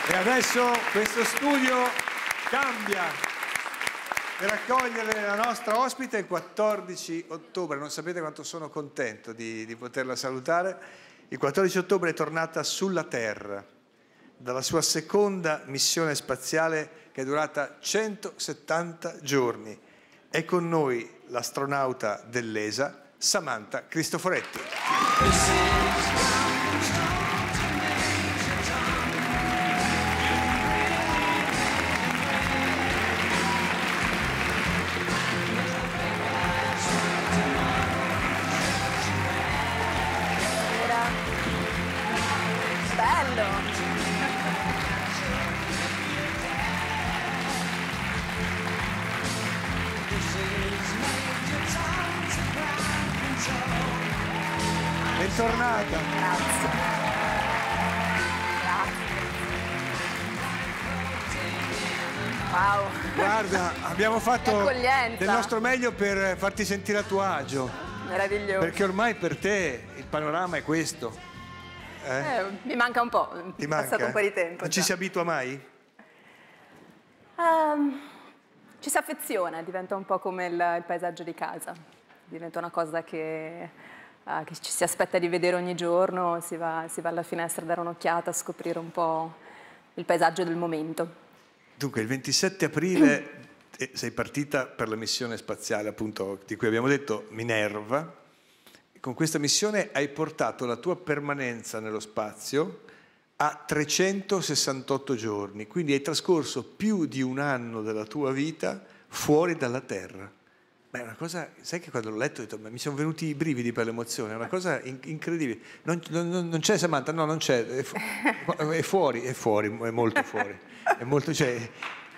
E adesso questo studio cambia per accogliere la nostra ospite il 14 ottobre. Non sapete quanto sono contento di poterla salutare. Il 14 ottobre è tornata sulla Terra dalla sua seconda missione spaziale che è durata 170 giorni. È con noi l'astronauta dell'ESA, Samantha Cristoforetti. Bentornata. Grazie. Wow. Guarda, abbiamo fatto Accoglienza. del nostro meglio per farti sentire a tuo agio. Meraviglioso. Perché ormai per te il panorama è questo. Mi manca un po', Ti è manca? passato un po' di tempo. Non ci si abitua mai? Ci si affeziona, diventa un po' come il paesaggio di casa. Diventa una cosa che ci si aspetta di vedere ogni giorno, si va alla finestra a dare un'occhiata, a scoprire un po' il paesaggio del momento. Dunque, il 27 aprile sei partita per la missione spaziale, appunto, di cui abbiamo detto Minerva. Con questa missione hai portato la tua permanenza nello spazio a 368 giorni, quindi hai trascorso più di un anno della tua vita fuori dalla Terra. Beh, è una cosa, sai che quando l'ho letto ho detto, mi sono venuti i brividi per l'emozione, è una cosa incredibile. Non c'è Samantha? No, non c'è, è fuori, è molto fuori. È molto, cioè...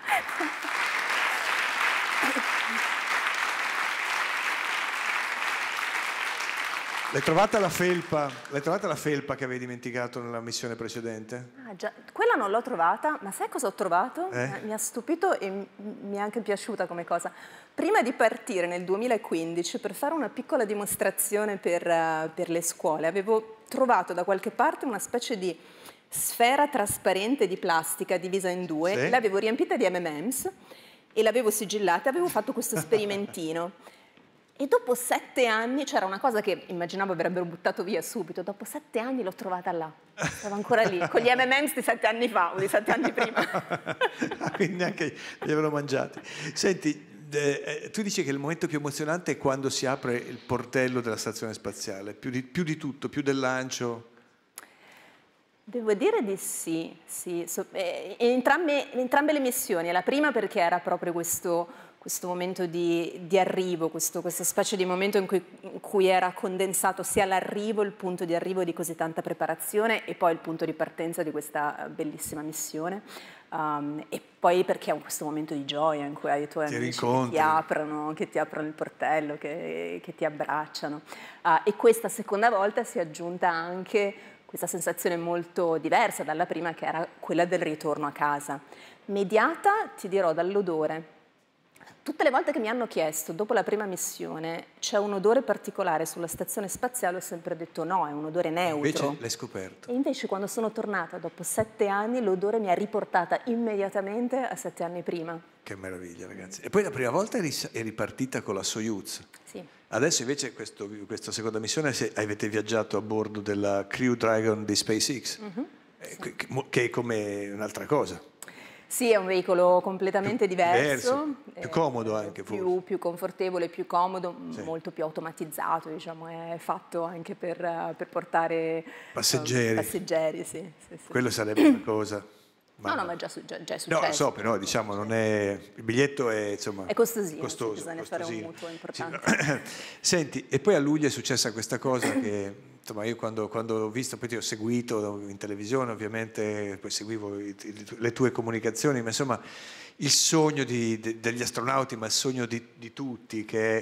L'hai trovata la felpa che avevi dimenticato nella missione precedente? Ah, già, quella non l'ho trovata, ma sai cosa ho trovato? Mi ha stupito e mi è anche piaciuta come cosa. Prima di partire nel 2015 per fare una piccola dimostrazione per le scuole, avevo trovato da qualche parte una specie di sfera trasparente di plastica divisa in due, sì. L'avevo riempita di M&M's e l'avevo sigillata, avevo fatto questo sperimentino. E dopo 7 anni, c'era una cosa che immaginavo avrebbero buttato via subito, dopo 7 anni l'ho trovata là, stava ancora lì, con gli M&M's di 7 anni fa o di 7 anni prima. Quindi neanche li avevano mangiati. Senti, tu dici che il momento più emozionante è quando si apre il portello della stazione spaziale, più di tutto, più del lancio? Devo dire di sì. Entrambe le missioni, la prima perché era proprio questo momento di arrivo, questa specie di momento in cui era condensato sia l'arrivo, il punto di arrivo di così tanta preparazione e poi il punto di partenza di questa bellissima missione. E poi perché è questo momento di gioia in cui hai i tuoi amici che ti aprono il portello, che ti abbracciano. E questa seconda volta si è aggiunta anche questa sensazione molto diversa dalla prima, che era quella del ritorno a casa. Mediata, ti dirò, dall'odore. Tutte le volte che mi hanno chiesto, dopo la prima missione, c'è un odore particolare sulla stazione spaziale, ho sempre detto no, è un odore neutro. Invece l'hai scoperto. E invece quando sono tornata dopo 7 anni, l'odore mi ha riportata immediatamente a 7 anni prima. Che meraviglia, ragazzi. E poi la prima volta eri partita con la Soyuz. Sì. Adesso invece questa seconda missione avete viaggiato a bordo della Crew Dragon di SpaceX, che è come un'altra cosa. Sì, è un veicolo completamente diverso. Più comodo anche forse. Più confortevole, più comodo, sì. Molto più automatizzato, diciamo, è fatto anche per portare passeggeri, sì. Quello sarebbe una cosa. No, ma è già successo. No, lo so, però diciamo non è... Il biglietto è, insomma... È costosino, bisogna fare un mutuo importante. Sì. Senti, e poi a luglio è successa questa cosa che, insomma, io quando ho visto, poi ti ho seguito in televisione, ovviamente, poi seguivo le tue comunicazioni, ma insomma, il sogno degli astronauti, ma il sogno di tutti, che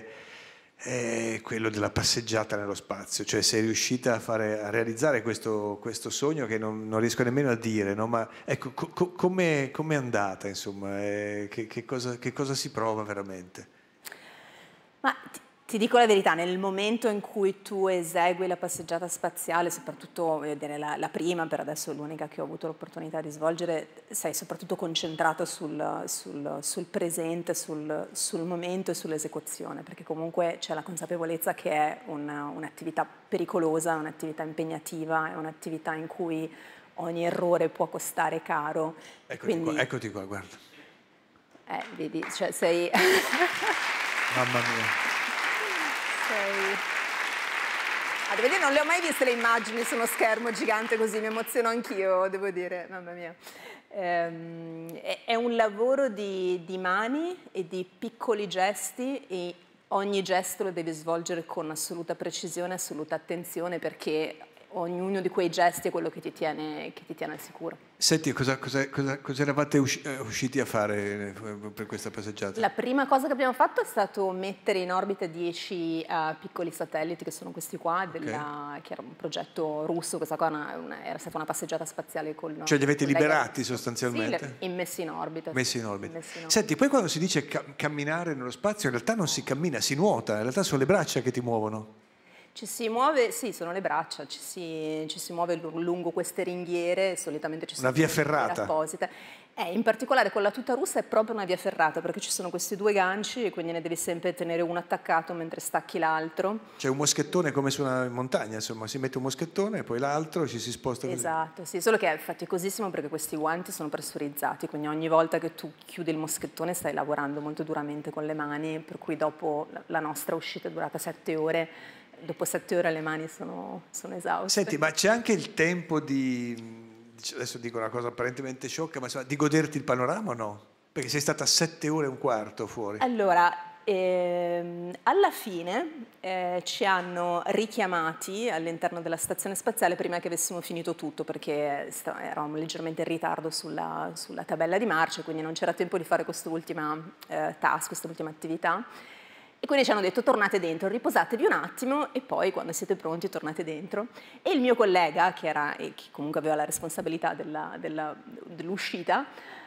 è quello della passeggiata nello spazio, cioè sei riuscita a realizzare questo sogno che non riesco nemmeno a dire, no? Ma ecco, com'è andata, insomma, che cosa si prova veramente? Ma Ti dico la verità, nel momento in cui tu esegui la passeggiata spaziale, soprattutto voglio dire, la prima, per adesso è l'unica che ho avuto l'opportunità di svolgere, sei soprattutto concentrato sul presente, sul momento e sull'esecuzione, perché comunque c'è la consapevolezza che è un'attività pericolosa, un'attività impegnativa, è un'attività in cui ogni errore può costare caro. Eccoti qua, guarda. Vedi, cioè sei... Mamma mia. Devo dire, non le ho mai viste le immagini su uno schermo gigante così, mi emoziono anch'io, devo dire, mamma mia. È un lavoro di mani e di piccoli gesti, e ogni gesto lo devi svolgere con assoluta precisione, assoluta attenzione, perché ognuno di quei gesti è quello che ti tiene al sicuro. Senti, cosa eravate usciti a fare per questa passeggiata? La prima cosa che abbiamo fatto è stato mettere in orbita 10 piccoli satelliti, che sono questi qua, che era un progetto russo. Questa qua era stata una passeggiata spaziale Cioè li avete liberati sostanzialmente? Sì, messi in orbita. Messi in orbita. Senti, poi quando si dice camminare nello spazio, in realtà non si cammina, si nuota, in realtà sono le braccia che ti muovono. Ci si muove, sì, sono le braccia, ci si muove lungo queste ringhiere, solitamente ci sono una via ferrata apposite. In particolare con la tuta russa è proprio una via ferrata, perché ci sono questi due ganci e quindi ne devi sempre tenere uno attaccato mentre stacchi l'altro. C'è un moschettone come su una montagna, insomma, si mette un moschettone e poi l'altro ci si sposta così. Esatto, sì, solo che è faticosissimo perché questi guanti sono pressurizzati, quindi ogni volta che tu chiudi il moschettone stai lavorando molto duramente con le mani, per cui dopo la nostra uscita è durata 7 ore. Dopo 7 ore le mani sono esauste. Senti, ma c'è anche il tempo adesso dico una cosa apparentemente sciocca, ma insomma, di goderti il panorama o no? Perché sei stata 7 ore e un quarto fuori. Allora, alla fine ci hanno richiamati all'interno della stazione spaziale prima che avessimo finito tutto, perché eravamo leggermente in ritardo sulla tabella di marcia, quindi non c'era tempo di fare quest'ultima task, quest'ultima attività. E quindi ci hanno detto: tornate dentro, riposatevi un attimo e poi quando siete pronti tornate dentro. E il mio collega, che comunque aveva la responsabilità dell'uscita,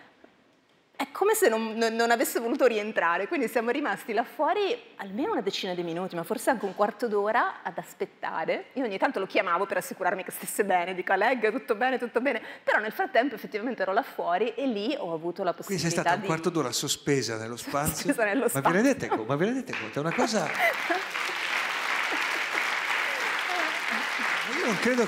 è come se non avesse voluto rientrare, quindi siamo rimasti là fuori almeno una decina di minuti, ma forse anche un quarto d'ora ad aspettare. Io ogni tanto lo chiamavo per assicurarmi che stesse bene, dico: Aleg, tutto bene, però nel frattempo effettivamente ero là fuori e lì ho avuto la possibilità. Quindi sei stata un quarto d'ora sospesa nello spazio? Sospesa nello spazio. Ma vi rendete conto? È una cosa... Io non credo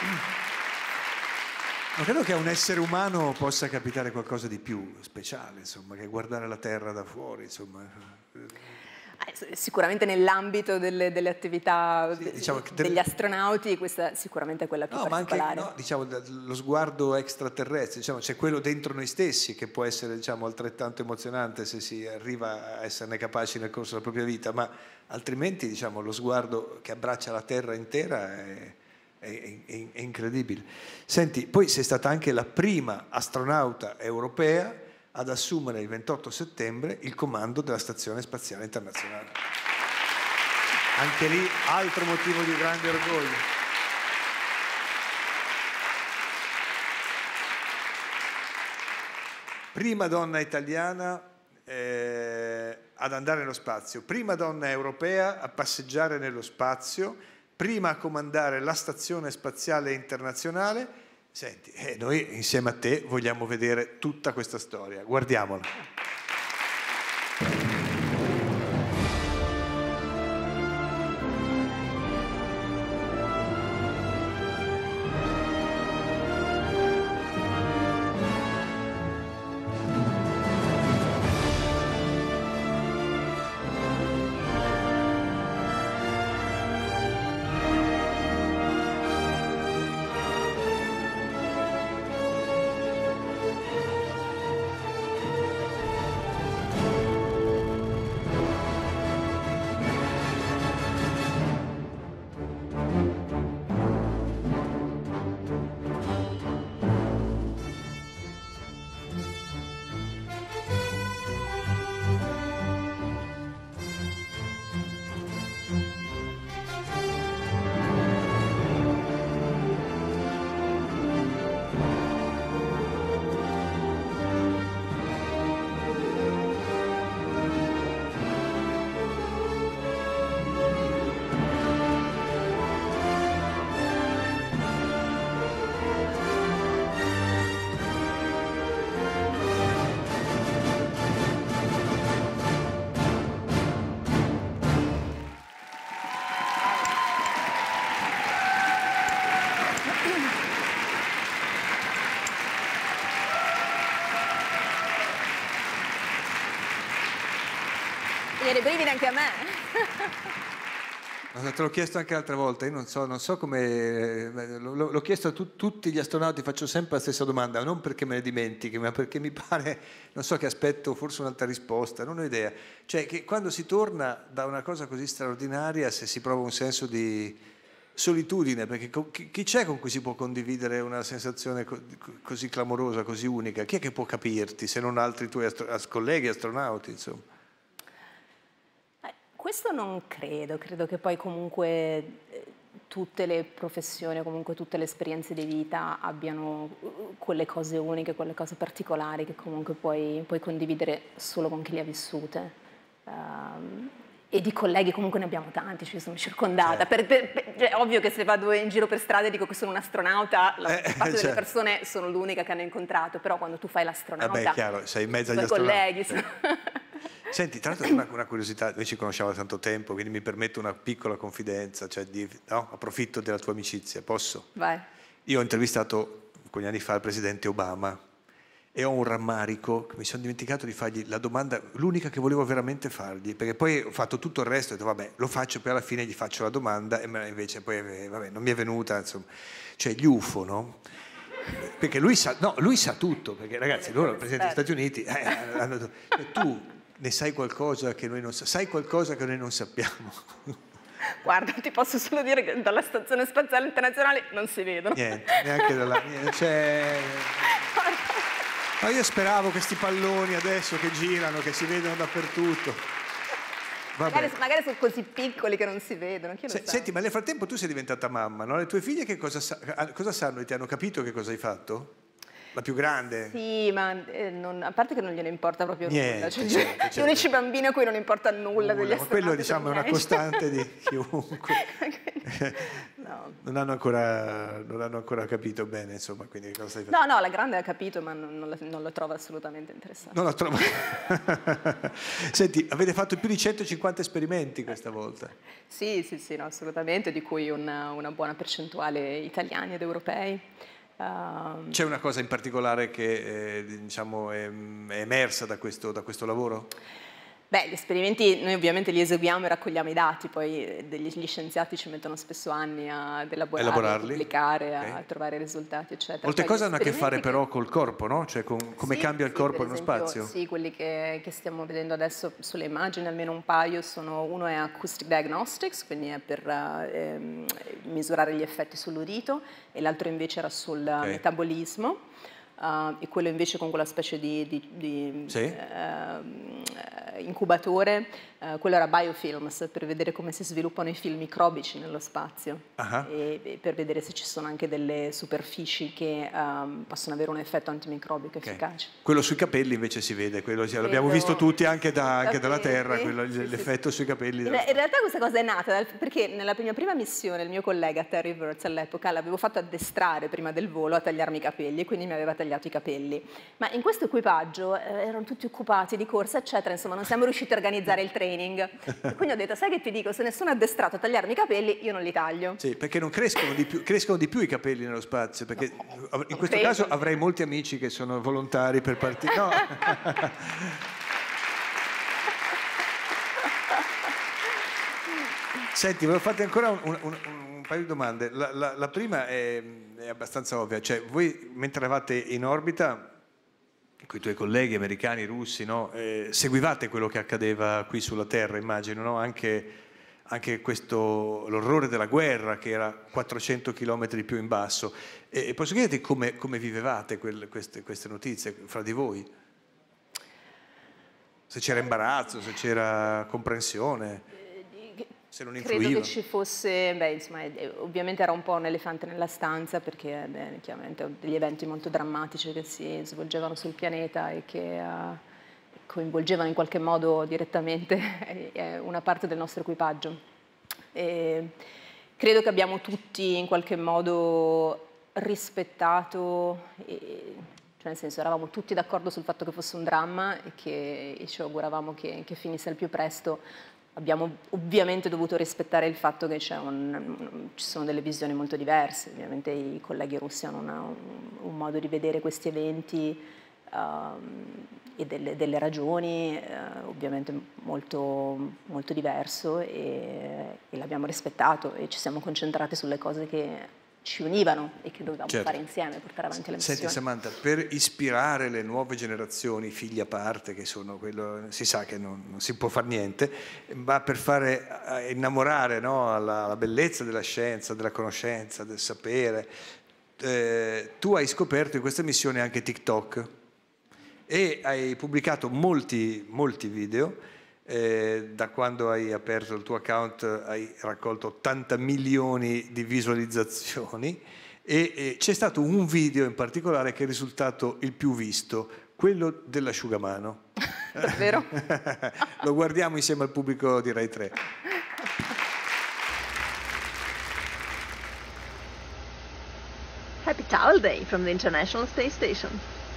che a un essere umano possa capitare qualcosa di più speciale, insomma, che guardare la Terra da fuori, insomma. Sicuramente nell'ambito delle attività diciamo degli astronauti, questa sicuramente è quella più particolare. Ma anche, diciamo, lo sguardo extraterrestre, diciamo, c'è quello dentro noi stessi che può essere, diciamo, altrettanto emozionante se si arriva a esserne capaci nel corso della propria vita, ma altrimenti, diciamo, lo sguardo che abbraccia la Terra intera è incredibile. Senti, poi sei stata anche la prima astronauta europea ad assumere il 28 settembre il comando della Stazione Spaziale Internazionale. Anche lì altro motivo di grande orgoglio. Prima donna italiana ad andare nello spazio, prima donna europea a passeggiare nello spazio, prima a comandare la Stazione Spaziale Internazionale. Senti, noi insieme a te vogliamo vedere tutta questa storia. Guardiamola. Viene i brividi anche a me. Te l'ho chiesto anche l'altra volta, io non so come... L'ho chiesto a tutti gli astronauti, faccio sempre la stessa domanda, non perché me ne dimentichi, ma perché mi pare, non so, che aspetto forse un'altra risposta, non ho idea. Cioè che quando si torna da una cosa così straordinaria, se si prova un senso di solitudine, perché chi c'è con cui si può condividere una sensazione così clamorosa, così unica? Chi è che può capirti, se non altri tuoi colleghi astronauti, insomma? Questo non credo che poi comunque tutte le professioni, comunque tutte le esperienze di vita abbiano quelle cose uniche, quelle cose particolari che comunque puoi condividere solo con chi le ha vissute. E di colleghi comunque ne abbiamo tanti, ci sono circondata. Certo. È ovvio che se vado in giro per strada e dico che sono un astronauta, la parte delle certo. persone sono l'unica che hanno incontrato, però quando tu fai l'astronauta, è chiaro, sei in mezzo agli i tuoi colleghi sono... Senti, tra l'altro una curiosità, noi ci conosciamo da tanto tempo, quindi mi permetto una piccola confidenza, cioè approfitto della tua amicizia, posso? Vai. Io ho intervistato alcuni anni fa il presidente Obama e ho un rammarico, che mi sono dimenticato di fargli la domanda, l'unica che volevo veramente fargli, perché poi ho fatto tutto il resto, ho detto vabbè, lo faccio, poi alla fine gli faccio la domanda e invece poi vabbè, non mi è venuta, insomma. Cioè gli UFO, no? Perché lui sa tutto, perché ragazzi, loro, il presidente degli Stati Uniti, hanno detto, tu ne sai qualcosa che noi non sappiamo? Sai qualcosa che noi non sappiamo? Guarda, ti posso solo dire che dalla Stazione Spaziale Internazionale non si vedono. Niente, neanche da là. Ma io speravo questi palloni adesso che girano, che si vedono dappertutto. Magari sono così piccoli che non si vedono. Senti, ma nel frattempo tu sei diventata mamma, no? Le tue figlie che cosa sanno? Ti hanno capito che cosa hai fatto? La più grande? Sì, ma a parte che non gliene importa proprio nulla. Cioè, certo. Gli unici bambini a cui non importa nulla degli astronauti. Quello diciamo è una costante di chiunque. No. Non hanno ancora capito bene, insomma, quindi cosa stai facendo? No, la grande ha capito, ma non la trova assolutamente interessante. Non la trovo. Senti, avete fatto più di 150 esperimenti questa volta? Sì, no, assolutamente, di cui una buona percentuale italiani ed europei. C'è una cosa in particolare che diciamo è emersa da questo lavoro? Beh, gli esperimenti noi ovviamente li eseguiamo e raccogliamo i dati, poi gli scienziati ci mettono spesso anni ad elaborarli, a pubblicare, a trovare risultati, eccetera. Molte cose hanno a che fare però col corpo, no? Cioè con come cambia il corpo nello spazio? Sì, quelli che stiamo vedendo adesso sulle immagini, almeno un paio, uno è Acoustic Diagnostics, quindi è per misurare gli effetti sull'udito, e l'altro invece era sul metabolismo. E quello invece con quella specie di incubatore, quello era biofilms, per vedere come si sviluppano i film microbici nello spazio e per vedere se ci sono anche delle superfici che possono avere un effetto antimicrobico efficace. Quello sui capelli invece si vede, l'abbiamo visto tutti anche dalla Terra, l'effetto sui capelli. In realtà questa cosa è nata perché nella mia prima missione il mio collega Terry Wirtz all'epoca l'avevo fatto addestrare prima del volo a tagliarmi i capelli, quindi mi aveva tagliato i capelli, ma in questo equipaggio erano tutti occupati di corsa eccetera, insomma non siamo riusciti a organizzare il training, quindi ho detto sai che ti dico, se nessuno è addestrato a tagliarmi i capelli io non li taglio. Sì, perché non crescono di più i capelli nello spazio, perché in questo caso avrei molti amici che sono volontari per partire. No. Senti, volevo farti ancora un paio di domande. La prima è abbastanza ovvia, cioè voi mentre eravate in orbita con i tuoi colleghi americani, russi, no? Seguivate quello che accadeva qui sulla Terra, immagino, no? Anche l'orrore della guerra che era 400 chilometri più in basso. E posso chiederti come vivevate queste notizie fra di voi? Se c'era imbarazzo, se c'era comprensione? Se non influiva. Credo che ci fosse, insomma, ovviamente era un po' un elefante nella stanza perché chiaramente degli eventi molto drammatici che si svolgevano sul pianeta e che coinvolgevano in qualche modo direttamente una parte del nostro equipaggio. E credo che abbiamo tutti in qualche modo rispettato, cioè nel senso eravamo tutti d'accordo sul fatto che fosse un dramma e che ci auguravamo che finisse al più presto. Abbiamo ovviamente dovuto rispettare il fatto che ci sono delle visioni molto diverse, ovviamente i colleghi russi hanno un modo di vedere questi eventi e delle ragioni ovviamente molto, molto diverso e l'abbiamo rispettato e ci siamo concentrati sulle cose che ci univano e che dovevamo fare insieme, portare avanti la missione. Senti Samantha, per ispirare le nuove generazioni, figli a parte, che sono quello, si sa che non si può fare niente, ma per fare innamorare, no, alla bellezza della scienza, della conoscenza, del sapere, tu hai scoperto in questa missione anche TikTok e hai pubblicato molti video. Da quando hai aperto il tuo account hai raccolto 80 milioni di visualizzazioni e c'è stato un video in particolare che è risultato il più visto, quello dell'asciugamano. Davvero? Lo guardiamo insieme al pubblico di Rai 3. Happy Towel Day from the International Space Station.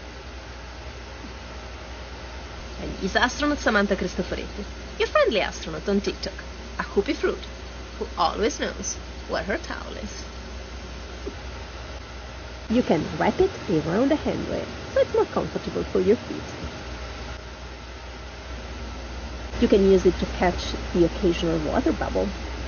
And is astronaut Samantha Cristoforetti, your friendly astronaut on TikTok, a hoopy fruit, who always knows where her towel is. You can wrap it around a handrail so it's more comfortable for your feet. You can use it to catch the occasional water bubble.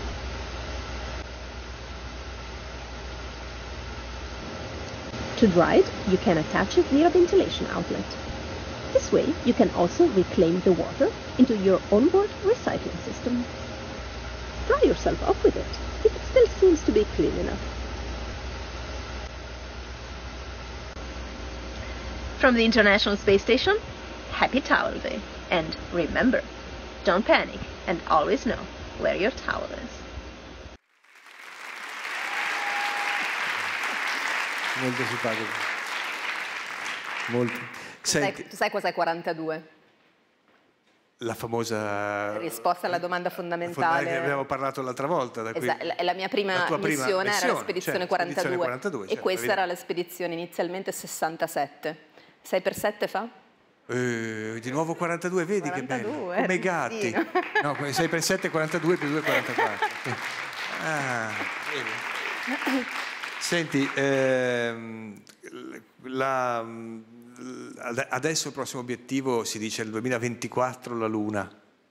To dry it, you can attach it near a ventilation outlet. This way, you can also reclaim the water into your onboard recycling system. Dry yourself off with it, if it still seems to be clean enough. From the International Space Station, Happy Towel Day. And remember, don't panic and always know where your towel is. Molto simpatico. Molto. Senti, Tu sai cos'è 42? la famosa Risposta alla domanda fondamentale. che abbiamo parlato l'altra volta. Da qui, La mia prima missione era la spedizione, certo, 42, spedizione 42 e questa era la spedizione inizialmente 67. 6 per 7 fa? Di nuovo 42, vedi 42, che bello, come i gatti. sì. No, 6 per 7 42 più 2 44. Ah, vedi. Senti, adesso il prossimo obiettivo si dice il 2024 la Luna.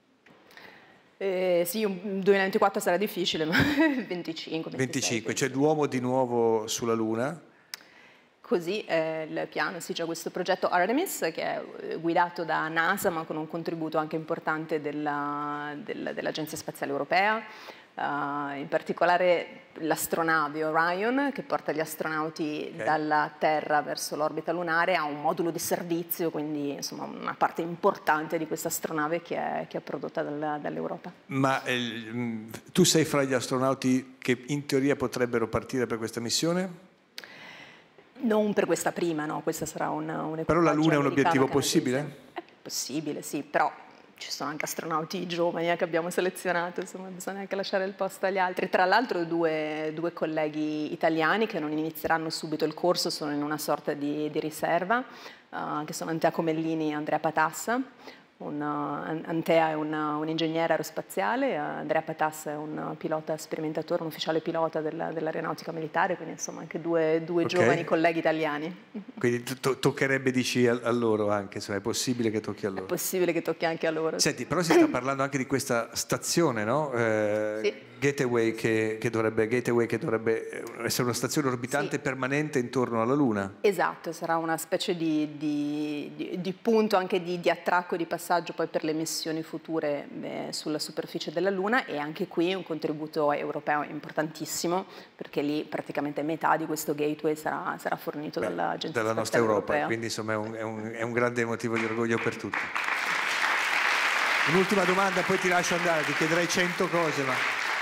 Sì, un 2024 sarà difficile, ma 25, 25, cioè l'uomo di nuovo sulla Luna. Così è il piano, sì, c'è questo progetto Artemis che è guidato da NASA ma con un contributo anche importante dell'Agenzia Spaziale Europea, in particolare l'astronave Orion che porta gli astronauti dalla Terra verso l'orbita lunare, ha un modulo di servizio, quindi insomma una parte importante di questa astronave che è prodotta dall'Europa. Ma tu sei fra gli astronauti che in teoria potrebbero partire per questa missione? Non per questa prima, no, questa sarà un Però la Luna è un obiettivo possibile? È possibile, sì, però ci sono anche astronauti giovani che abbiamo selezionato, insomma bisogna anche lasciare il posto agli altri. Tra l'altro due colleghi italiani che non inizieranno subito il corso, sono in una sorta di riserva, che sono Antea Comellini e Andrea Patassa. Antea è un ingegnere aerospaziale, Andrea Patassa è un pilota sperimentatore, un ufficiale pilota dell'aeronautica militare, quindi insomma anche due giovani colleghi italiani. Quindi toccherebbe, dici, a loro anche, insomma, è possibile che tocchi a loro? È possibile che tocchi anche a loro. Senti, però si sta parlando anche di questa stazione, no? Sì. Gateway che dovrebbe essere una stazione orbitante permanente intorno alla Luna. Esatto, sarà una specie di punto anche di attracco, di passaggio poi per le missioni future sulla superficie della Luna, e anche qui un contributo europeo importantissimo, perché lì praticamente metà di questo gateway sarà fornito dall'Agenzia dalla nostra Europa, Europea. quindi insomma è un grande motivo di orgoglio per tutti. Un'ultima domanda, poi ti lascio andare, ti chiederei 100 cose, ma...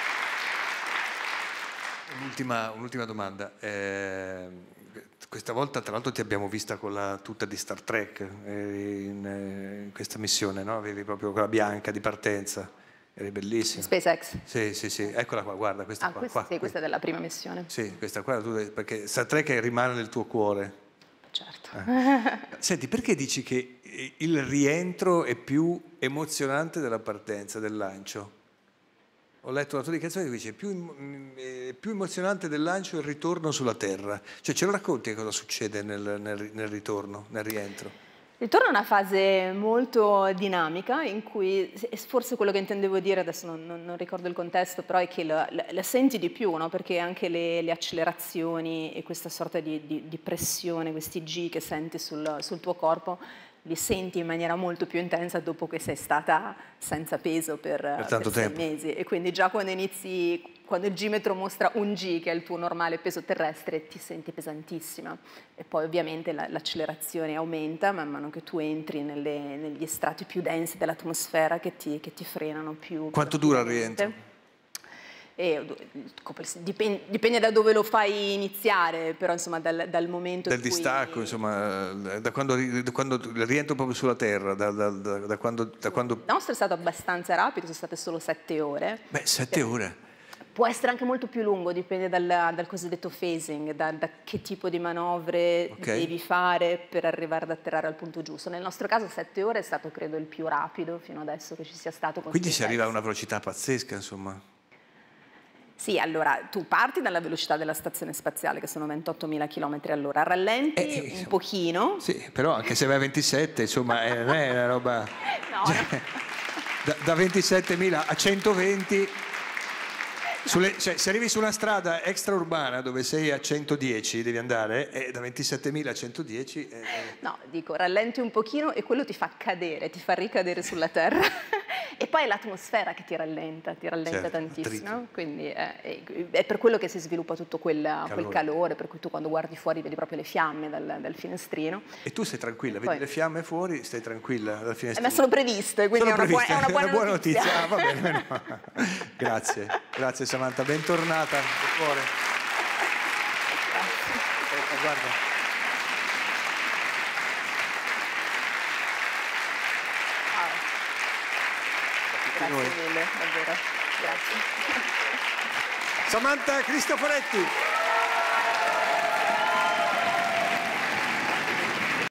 Un'ultima domanda. Questa volta tra l'altro ti abbiamo vista con la tuta di Star Trek in questa missione, no? Avevi proprio quella bianca di partenza, eri bellissima. SpaceX? Sì, eccola qua, guarda, questa qua. Questa è della prima missione. Sì, questa qua, perché Star Trek rimane nel tuo cuore. Certo. Senti, perché dici che il rientro è più emozionante della partenza, del lancio? Ho letto una tua dichiarazione che dice più emozionante del lancio il ritorno sulla Terra. Cioè, ce lo racconti cosa succede nel ritorno, nel rientro? Ritorno a una fase molto dinamica in cui, forse quello che intendevo dire, adesso non ricordo il contesto, però è che la senti di più, no? Perché anche le accelerazioni e questa sorta di pressione, questi G che senti sul tuo corpo, li senti in maniera molto più intensa dopo che sei stata senza peso per tanto 6 tempo. mesi. E quindi già quando il G-metro mostra un G, che è il tuo normale peso terrestre, ti senti pesantissima. E poi ovviamente l'accelerazione aumenta man mano che tu entri negli strati più densi dell'atmosfera che ti frenano più. Quanto dura il rientro? Dipende da dove lo fai iniziare, però insomma dal momento Del in cui... distacco, insomma, da quando rientro proprio sulla Terra, da quando... Il nostro è stato abbastanza rapido, sono state solo 7 ore. Beh, 7 ore. Può essere anche molto più lungo, dipende dal cosiddetto phasing, da che tipo di manovre devi fare per arrivare ad atterrare al punto giusto. Nel nostro caso 7 ore è stato, credo, il più rapido fino adesso che ci sia stato. Quindi si arriva a una velocità pazzesca, insomma. Sì, allora tu parti dalla velocità della stazione spaziale, che sono 28.000 km all'ora, rallenti un pochino. Sì, però anche se vai a 27, insomma, non è una roba... No, cioè, da 27.000 a 120... cioè, se arrivi su una strada extraurbana dove sei a 110 devi andare, da 27.000 a 110... No, dico, rallenti un pochino e quello ti fa cadere, ti fa ricadere sulla terra. E poi è l'atmosfera che ti rallenta certo, tantissimo. Quindi è per quello che si sviluppa tutto quel calore, per cui tu quando guardi fuori vedi proprio le fiamme dal finestrino. E tu sei tranquilla, vedi le fiamme fuori, stai tranquilla dal finestrino. Ma sono previste, quindi è una buona notizia. Ah, va bene, no. Grazie Samantha, bentornata. Fuori. Guarda. Grazie mille, davvero. Grazie. Samantha Cristoforetti.